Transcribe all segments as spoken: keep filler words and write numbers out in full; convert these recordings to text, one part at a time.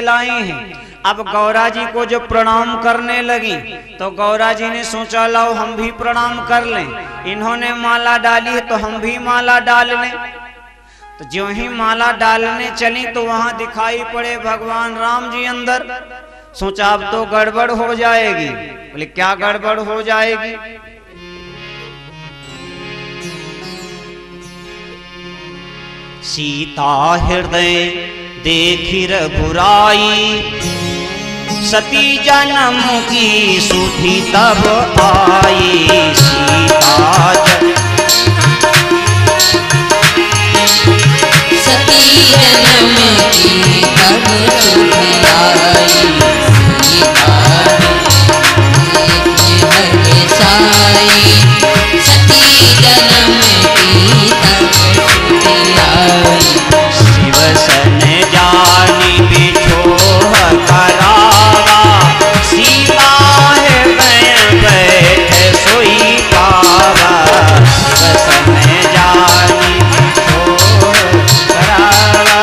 लाई हैं। अब गौरा जी को जो प्रणाम करने लगी तो गौरा जी ने सोचा लाओ हम भी प्रणाम कर लें। इन्होंने माला डाली है तो हम भी माला डाल लें। तो जो ही माला डालने चली तो वहां दिखाई पड़े भगवान राम जी अंदर। सोचा अब तो गड़बड़ हो जाएगी। बोले क्या गड़बड़ हो जाएगी? सीता हृदय देखी रघुराई, सती जन्म की सुधि तब आई। सीता सती जन्म की तब सुधि आई। सीता सती जन्म की तब सुधि आई। शिव सन जानी बिछोह करावा, सीता हृदय बैठ सोई पावा। शिव सन जानी बिछोह करावा।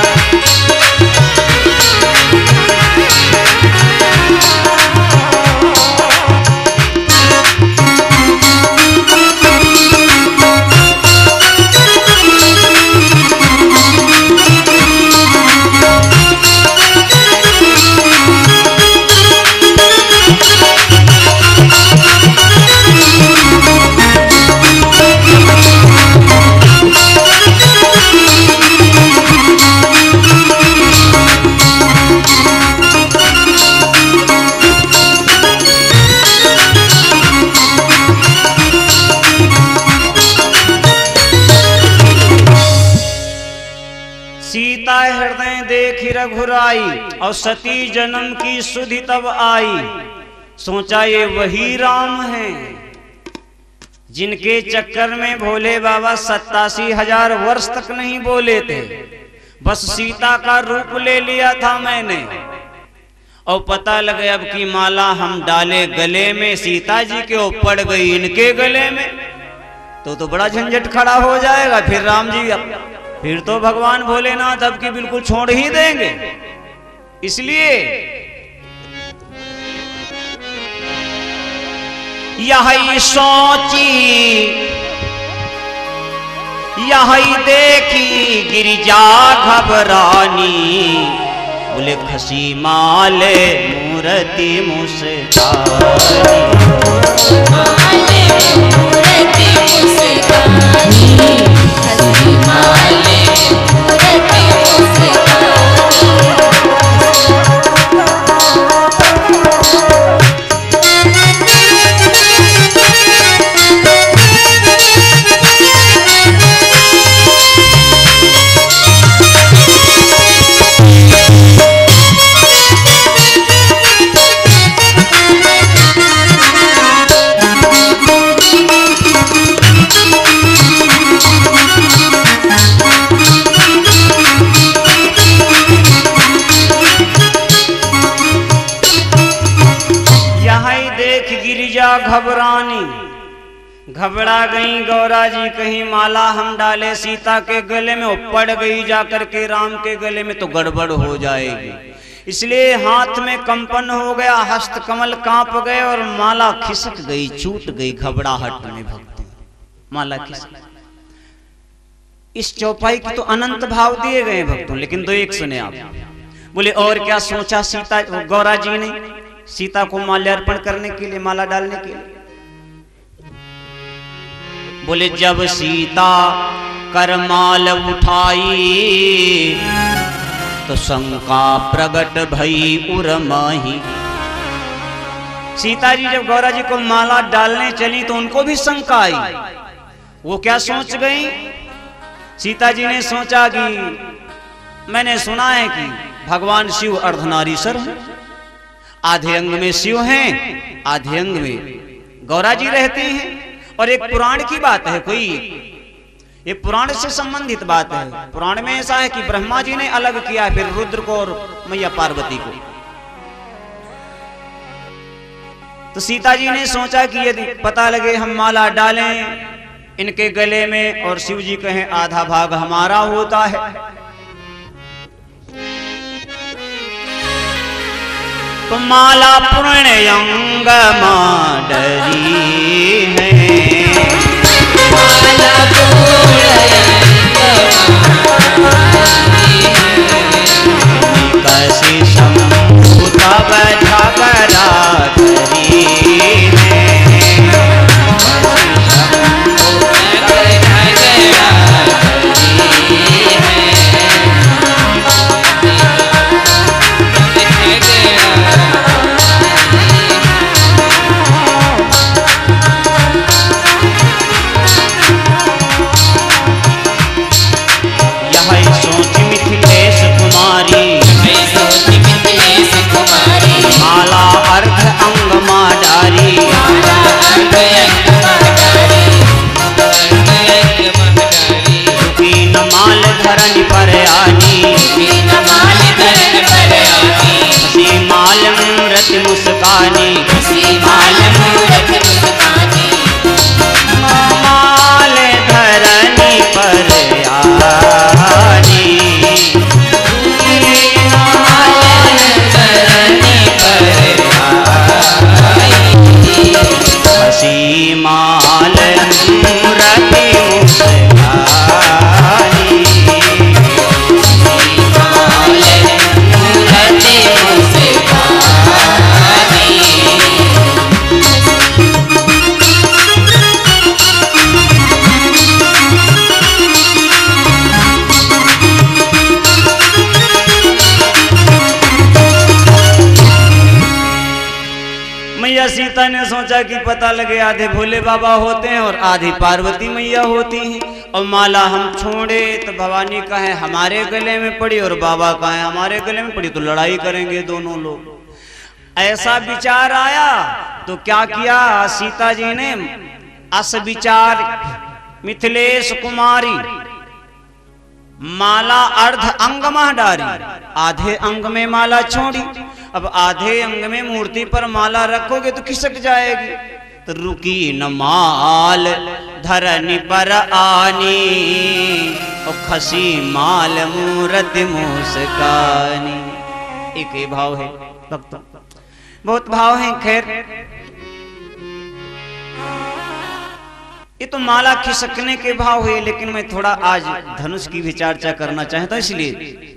सीता हृदय देखी रघुराई और सती जन्म की सुधि तब आई। सोचा ये वही राम हैं जिनके चक्कर में भोले बाबा सत्तासी हजार वर्ष तक नहीं बोले थे। बस सीता का रूप ले लिया था मैंने और पता लगे अब की माला हम डाले गले में, सीता जी के वो पड़ गई इनके गले में तो तो बड़ा झंझट खड़ा हो जाएगा। फिर राम जी अब फिर तो भगवान भोलेनाथ अब की बिल्कुल छोड़ ही देंगे। इसलिए यही सोची यही देखी गिरिजा घबरानी। बोले खसी माले मूर्ति मुस्कानी। माले मूर्ति मुस्कानी। खसी माले मूर्ति मुस्कानी। घबरानी घबरा गई गौरा जी, कहीं माला हम डाले सीता के गले में, वो पड़ गई जाकर के राम के गले में तो गड़बड़ हो जाएगी। इसलिए हाथ में कंपन हो गया, हस्त कमल कांप गए और माला खिसक गई, छूट गई घबराहट में। भक्तों माला खिसक। इस चौपाई की तो अनंत भाव दिए गए भक्तों, लेकिन दो एक सुने आप। बोले और क्या सोचा सीता गौरा जी ने सीता को माल्यार्पण करने के लिए, माला डालने के लिए? बोले जब सीता करमाल उठाई तो शंका प्रगट भई उर्माही। सीता जी जब गौरा जी को माला डालने चली तो उनको भी शंका आई। वो क्या सोच गई? सीता जी ने सोचा कि मैंने सुना है कि भगवान शिव अर्धनारीश्वर हैं, आधे अंग में शिव हैं, आधे अंग में गौरा जी रहते हैं। और एक पुराण की बात है, कोई ये पुराण से संबंधित बात है। पुराण में ऐसा है कि ब्रह्मा जी ने अलग किया, फिर रुद्र को और मैया पार्वती को। तो सीता जी ने सोचा कि यदि पता लगे हम माला डालें इनके गले में और शिव जी कहें आधा भाग हमारा होता है, तो माला पूर्ण अंग माडरी है, माला कसी शंभु तब झगड़ा करी है, माला अर्ध अंग माडारी, रुकी न माल धरन पर आनी, हसी माल मूरत मुस्कानी, माल धरनी पर आनी, हसी माल मूरत मुस्कानी, मैया सीता ने सोचा कि पता लगे आधे भोले बाबा होते हैं और आधी पार्वती मैया होती हैं, और माला हम छोड़े तो भवानी का है हमारे गले में पड़ी और बाबा का है हमारे गले में पड़ी, तो लड़ाई करेंगे दोनों लोग। ऐसा विचार आया तो क्या किया सीता जी ने, अस विचार मिथिलेश कुमारी माला अर्ध अंग मह डारी, आधे अंग में माला छोड़ी। अब आधे अंग में मूर्ति पर माला रखोगे तो खिसक जाएगी, तो रुकी न माल धरनी पर आनी, और खसी माल मूरत मुस्कानी। एक ही भाव है भक्तों, बहुत भाव है। खैर ये तो माला खिसकने के भाव हुए, लेकिन मैं थोड़ा आज धनुष की भी चर्चा करना चाहता हूं, इसलिए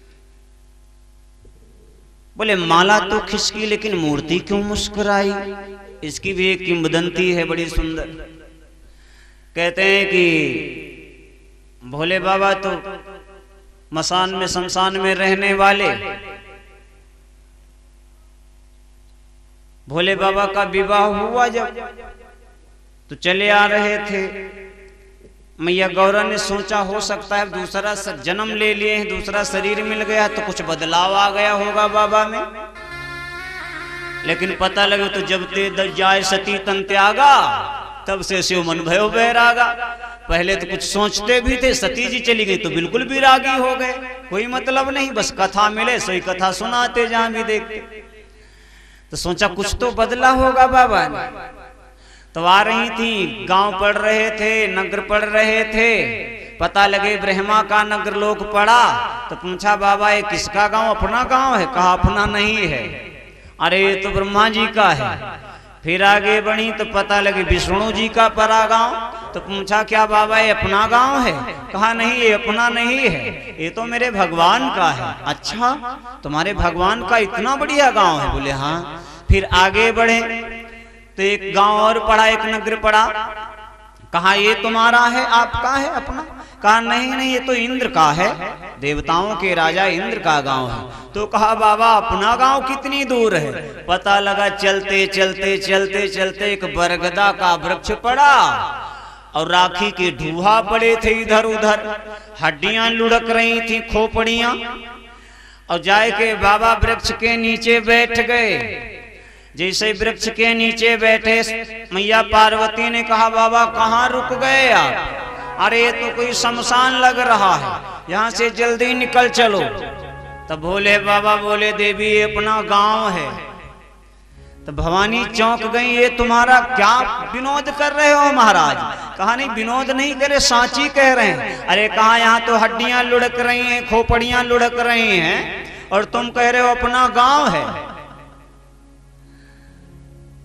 बोले माला तो खिसकी लेकिन मूर्ति क्यों मुस्कुराई। इसकी भी एक किंवदंती है बड़ी सुंदर। कहते हैं कि भोले बाबा तो मसान में शमशान में रहने वाले, भोले बाबा का विवाह हुआ जब तो चले आ रहे थे, मैया गौरा ने सोचा हो सकता है दूसरा जन्म ले लिए हैं, दूसरा शरीर मिल गया तो कुछ बदलाव आ गया होगा बाबा में। लेकिन पता लगे तो जब ते जाए सती तन त्यागा, तब से शिव मन भयो बैरागा। पहले तो कुछ सोचते भी थे, सती जी चली गई तो बिल्कुल विरागी हो गए, कोई मतलब नहीं, बस कथा मिले सोई कथा सुनाते जहां भी देखते। तो सोचा कुछ तो बदला होगा बाबा ने। तो आ रही थी, गांव पढ़ रहे थे, नगर पढ़ रहे थे, पता लगे ब्रह्मा का नगर लोक पड़ा। तो पूछा बाबा ये किसका गांव, अपना गांव है? कहा अपना नहीं है, अरे ये तो ब्रह्मा जी का है। फिर आगे बढ़ी तो पता लगे विष्णु जी का परा गांव। तो पूछा क्या बाबा ये अपना गांव है? कहा नहीं ये अपना नहीं है, ये तो मेरे भगवान का है। अच्छा तुम्हारे भगवान का इतना बढ़िया गांव है? बोले हाँ। फिर आगे बढ़े तो एक गांव और पड़ा, एक नगर पड़ा। कहा ये तुम्हारा है, आपका है अपना? कहा नहीं नहीं ये तो इंद्र का है, देवताओं के राजा इंद्र का गांव है। तो कहा बाबा अपना गांव कितनी दूर है? पता लगा चलते चलते चलते चलते एक बरगदा का वृक्ष पड़ा और राखी के ढूहा पड़े थे इधर उधर, हड्डियां लुढ़क रही थी, खोपड़ियां। और जाए के बाबा वृक्ष के नीचे बैठ गए। जैसे वृक्ष के नीचे बैठे मैया पार्वती ने कहा बाबा कहाँ रुक गए आप? अरे ये तो कोई शमशान लग रहा है, यहाँ से जल्दी निकल चलो। तब भोले बाबा बोले देवी ये अपना गांव है। तो भवानी चौंक गई, ये तुम्हारा क्या विनोद कर रहे हो महाराज? कहा नहीं विनोद नहीं करे, सांची कह रहे हैं। अरे कहा यहाँ तो हड्डियां लुढ़क रही हैं, खोपड़ियां लुढ़क रही हैं, और तुम कह रहे हो अपना गांव है।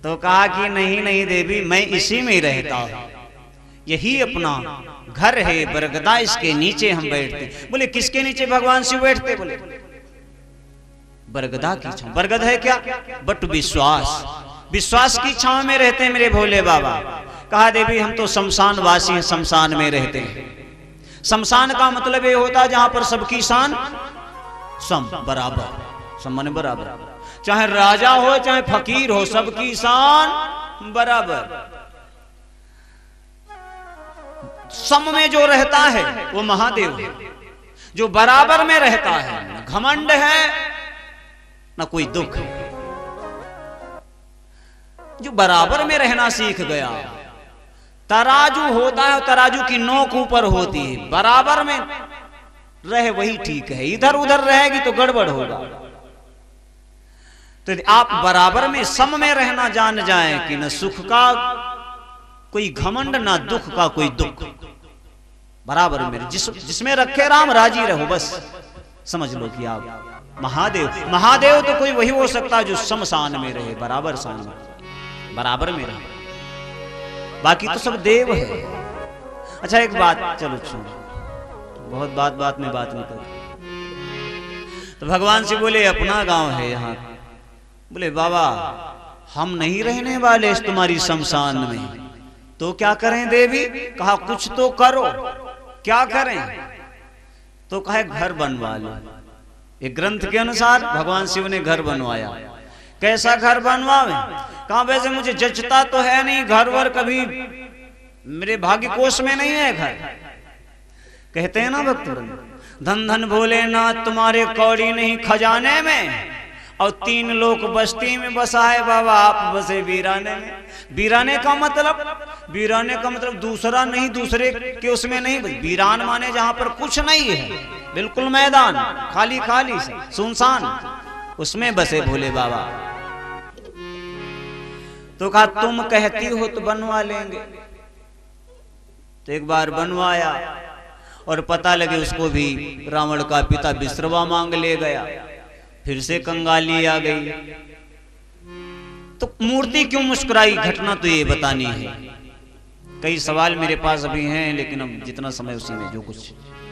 तो कहा कि नहीं नहीं देवी, मैं इसी में ही रहता हूं, यही अपना घर है बरगदा, इसके नीचे हम बैठते। बोले किसके नीचे भगवान शिव बैठते? बोले बरगदा की छांव। बरगद है क्या? बट विश्वास, विश्वास की छांव में रहते हैं मेरे भोले बाबा। कहा देवी हम तो शमशान वासी हैं, शमशान में रहते हैं। शमशान का मतलब ये होता है जहां पर सबकी शान सम बराबर, समान बराबर, चाहे राजा हो चाहे फकीर हो, सबकी शान बराबर। सम में जो रहता है वो महादेव है, जो बराबर में रहता है, न घमंड है न कोई दुख, जो बराबर में रहना सीख गया। तराजू होता है, तराजू की नोक ऊपर होती है, बराबर में रहे वही ठीक है, इधर उधर रहेगी तो गड़बड़ होगा। तो आप बराबर में सम में रहना जान जाएं कि न सुख का कोई घमंड ना दुख का कोई दुख, बराबर में जिस जिसमें रखे राम राजी रहो, बस समझ लो कि आप महादेव। महादेव तो कोई वही हो सकता है जो शमशान में रहे, बराबर शान में, बराबर में रहे, बाकी तो सब देव है। अच्छा एक बात, चलो सुनो, बहुत बात बात में बात नहीं कर। तो भगवान से बोले अपना गांव है यहाँ। बोले बाबा हम नहीं रहने वाले इस तुम्हारी शमशान में, तो क्या करें देवी? कहा कुछ तो करो। क्या करें? तो कहे घर बनवा लो। एक ग्रंथ के अनुसार भगवान शिव ने घर बनवाया। कैसा घर बनवावे? कहा वैसे मुझे जचता तो है नहीं, घर वर कभी मेरे भाग्य कोष में नहीं है घर। कहते हैं ना भक्त, धन धन भोलेनाथ तुम्हारे कौड़ी नहीं खजाने में, और तीन लोग बस्ती में बसा है बाबा, आप बसे वीराने में। वीराने का मतलब, वीराने का मतलब दूसरा नहीं, दूसरे के उसमें नहीं, वीरान माने जहां पर कुछ नहीं है, बिल्कुल मैदान खाली खाली सुनसान, उसमें बसे भोले बाबा। तो कहा तुम कहती हो तो बनवा लेंगे। तो एक बार बनवाया और पता लगे उसको भी रावण का पिता बिस्रवा मांग ले गया, फिर से कंगाली आ गई। तो मूर्ति क्यों मुस्कुराई? घटना तो ये बतानी है। कई सवाल मेरे पास अभी हैं, लेकिन अब जितना समय उसी में जो कुछ।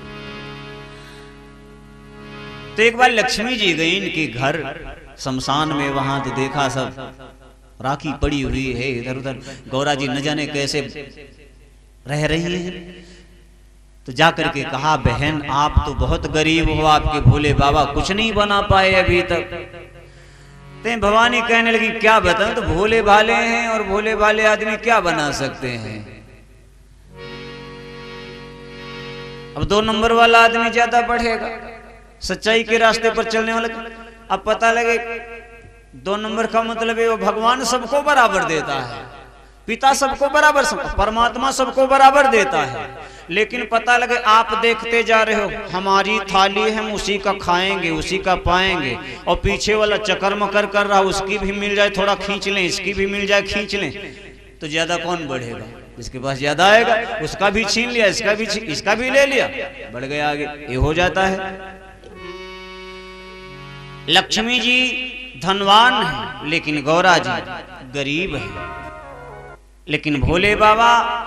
तो एक बार लक्ष्मी जी गई इनके घर शमशान में, वहां तो देखा सब राखी पड़ी हुई है इधर उधर, गौरा जी न जाने कैसे रह रही है। तो जाकर के कहा बहन आप तो बहुत गरीब हो, आपके भोले बाबा कुछ नहीं बना पाए अभी तक। ते भवानी कहने लगी क्या बताऊं, तो भोले भाले हैं और भोले भाले आदमी क्या बना सकते हैं। अब दो नंबर वाला आदमी ज्यादा बढ़ेगा, सच्चाई के रास्ते पर चलने वाला। अब पता लगे दो नंबर का मतलब है वो भगवान सबको बराबर देता है, पिता सबको बराबर, परमात्मा सबको बराबर देता है। लेकिन पता लगे आप देखते जा रहे हो, हमारी थाली हम उसी का खाएंगे उसी का पाएंगे, और पीछे वाला चक्कर मकर कर रहा, उसकी भी मिल जाए थोड़ा खींच लें, इसकी भी मिल जाए खींच लें, तो ज्यादा कौन बढ़ेगा? जिसके पास ज्यादा आएगा उसका भी छीन लिया, इसका भी इसका भी ले लिया, बढ़ गया आगे। ये हो जाता है। लक्ष्मी जी धनवान है लेकिन गौरा जी गरीब है, लेकिन भोले बाबा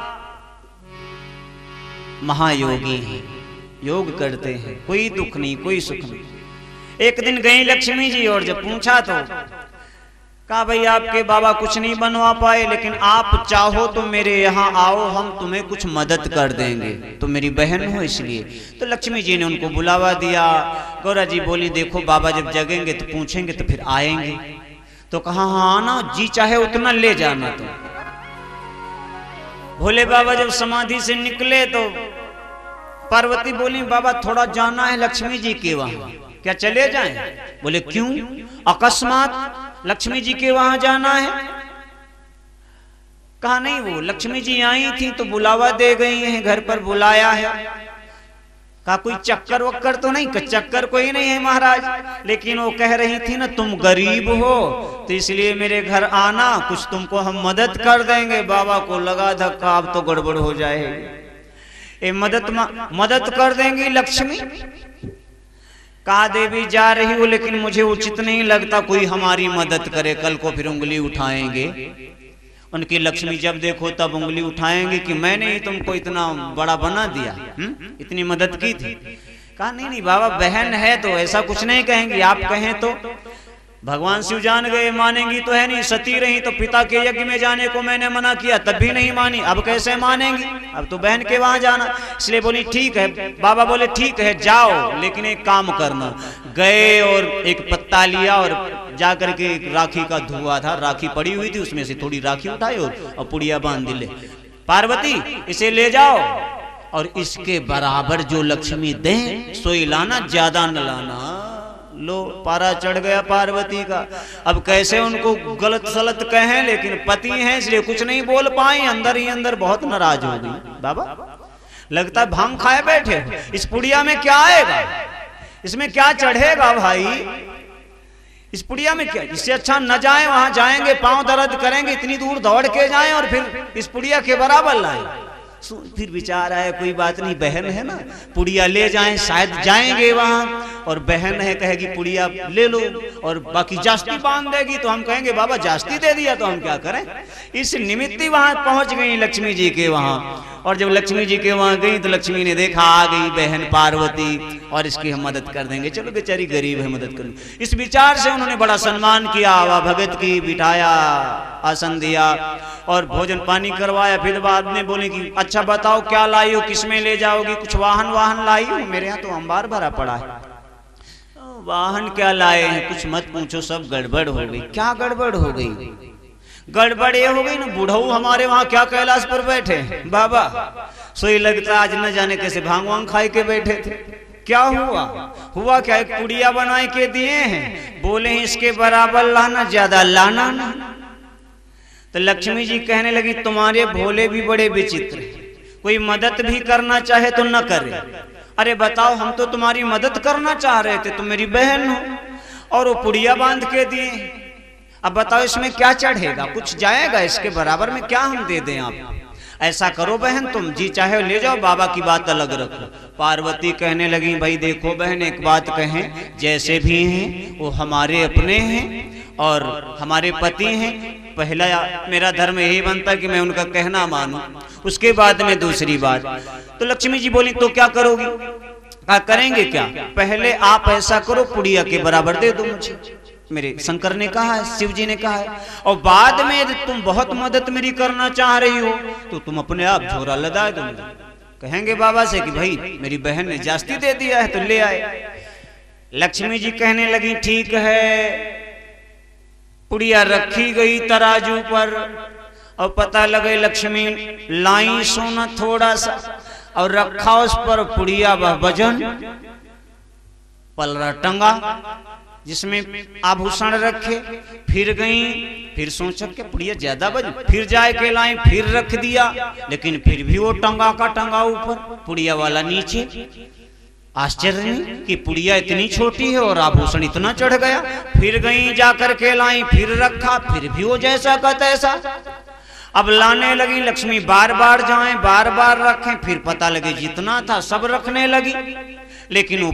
महायोगी हैं, योग करते हैं, कोई दुख नहीं कोई सुख नहीं। एक दिन गई लक्ष्मी जी और जब पूछा तो कहा भाई आपके बाबा कुछ नहीं बनवा पाए, लेकिन आप चाहो तो मेरे यहाँ आओ, हम तुम्हें कुछ मदद कर देंगे, तो मेरी बहन हो इसलिए। तो लक्ष्मी जी ने उनको बुलावा दिया। गौरा जी बोली देखो बाबा जब जगेंगे तो पूछेंगे तो फिर आएंगे। तो कहा हाँ आना, जी चाहे उतना ले जाना। तो भोले बाबा जब समाधि से निकले तो पार्वती बोली बाबा थोड़ा जाना है लक्ष्मी जी के वहां, क्या चले जाएं? बोले क्यों? अकस्मात लक्ष्मी जी के वहां जाना है? कहा नहीं, वो लक्ष्मी जी आई थी तो बुलावा दे गई हैं, घर पर बुलाया है। कहा कोई चक्कर वक्कर तो नहीं? चक्कर कोई नहीं है महाराज, लेकिन वो कह रही थी ना तुम गरीब हो तो इसलिए मेरे घर आना, कुछ तुमको हम मदद कर देंगे। बाबा को लगा धक्का, अब तो गड़बड़ हो जाएगी। ये मदद मदद कर देंगी लक्ष्मी, कहा देवी जा रही हूं, लेकिन मुझे उचित नहीं लगता कोई हमारी मदद करे, कल को फिर उंगली उठाएंगे। उनकी लक्ष्मी जब देखो तब उंगली उठाएंगे कि मैंने ही तुमको इतना बड़ा बना दिया, हुँ? इतनी मदद की थी। कहा नहीं नहीं बाबा, बहन है तो ऐसा कुछ नहीं कहेंगी, आप कहें तो। भगवान शिव जान गए, मानेंगी तो है नहीं। सती रही तो पिता के यज्ञ में जाने को मैंने मना किया, तब भी नहीं मानी, अब कैसे मानेंगी? अब तो बहन के वहां जाना। इसलिए बोली ठीक है। बाबा बोले ठीक है जाओ, लेकिन एक काम करना। गए और एक पत्ता लिया और जाकर के एक राखी का धुआं था, राखी पड़ी हुई थी, उसमें से थोड़ी राखी उठाई और पुड़िया बांध दिले। पार्वती इसे ले जाओ और इसके बराबर जो लक्ष्मी दे सोई लाना, ज्यादा न लाना। लो पारा चढ़ गया पार्वती का। अब कैसे उनको गलत सलत कहें, लेकिन पति हैं इसलिए कुछ नहीं बोल पाए, अंदर ही अंदर बहुत नाराज हो गई। बाबा लगता है भांग खाए बैठे, इस पुड़िया में क्या आएगा, इसमें क्या चढ़ेगा भाई, इस पुड़िया में क्या? इससे अच्छा न जाएं, वहां जाएंगे पांव दर्द करेंगे, इतनी दूर दौड़ के जाएं और फिर इस पुड़िया के बराबर लाएं। फिर विचार आया कोई बात नहीं, बहन है ना, पुड़िया ले जाएं, शायद जाएंगे वहां और बहन है कहेगी पुड़िया ले लो और बाकी जास्ती बांध देगी तो हम कहेंगे बाबा जास्ती दे दिया तो हम क्या करें। इस निमित्त ही वहां पहुंच गई लक्ष्मी जी के वहां। और जब लक्ष्मी जी के वहां गई तो लक्ष्मी ने देखा आ गई बहन पार्वती और इसकी हम मदद कर देंगे, चलो बेचारी गरीब है मदद कर। इस विचार से उन्होंने बड़ा सम्मान किया, आवा भगत की, बिठाया, आसन दिया और भोजन पानी करवाया। फिर बाद में बोले कि अच्छा बताओ क्या लाई हो, किसमें ले जाओगी, कुछ वाहन वाहन लाई हो? मेरे यहाँ तो अंबार भरा पड़ा है। वाहन क्या लाए हैं, कुछ मत पूछो, सब गड़बड़ हो गई। क्या गड़बड़ हो गई? गड़बड़ ये हो गई ना, बुढ़ऊ हमारे वहां क्या कैलाश पर बैठे बाबा, सोई लगता आज न जाने कैसे भांग वांग खाए के बैठे थे। क्या हुआ? हुआ क्या, एक पुड़िया बनाए के दिए हैं, बोले हैं इसके बराबर लाना, ज्यादा लाना ना। तो लक्ष्मी जी कहने लगी तुम्हारे भोले भी बड़े विचित्र, कोई मदद भी करना चाहे तो न करे। अरे बताओ, हम तो तुम्हारी मदद करना चाह रहे थे, तुम मेरी बहन हो और वो पुड़िया बांध के दिए। अब बताओ इसमें क्या चढ़ेगा, कुछ जाएगा, इसके बराबर में क्या हम दे दें? आप ऐसा करो बहन, तुम जी चाहे ले जाओ, बाबा की बात अलग रखो। पार्वती कहने लगी भाई देखो बहन, एक बात कहें, जैसे भी हैं वो हमारे अपने हैं और हमारे पति हैं। पहला मेरा धर्म यही बनता है कि मैं उनका कहना मानूं, उसके बाद में दूसरी बात। तो लक्ष्मी जी बोली तो क्या करोगी? क्या करेंगे क्या? पहले आप ऐसा करो, पुड़िया के बराबर दे दो मुझे, मेरे शंकर ने कहा है, शिव जी ने कहा है, और बाद में यदि तुम बहुत मदद मेरी करना चाह रही हो तो तुम अपने आप झोरा लदा दो। कहेंगे बाबा से कि भाई मेरी बहन ने जास्ती दे दिया है तो ले आए। लक्ष्मी जी कहने लगी ठीक है। पुड़िया रखी गई तराजू पर और पता लगे लक्ष्मी लाई सोना थोड़ा सा और रखा उस पर पुड़िया वजन, पलरा टंगा जिसमें आभूषण रखे। फिर गई, फिर सोचा कि पुड़िया ज्यादा बज, फिर जाए के लाई, फिर रख दिया, लेकिन फिर भी वो टंगा का टंगा ऊपर, पुड़िया वाला नीचे। आश्चर्य नहीं कि पुड़िया इतनी छोटी है और आभूषण इतना चढ़ गया। फिर गई, जाकर के लाई, फिर रखा, फिर भी वो जैसा का तैसा। अब लाने लगी लक्ष्मी, बार बार जाएं, बार बार रखें, फिर पता लगे जितना था सब रखने लगी, लेकिन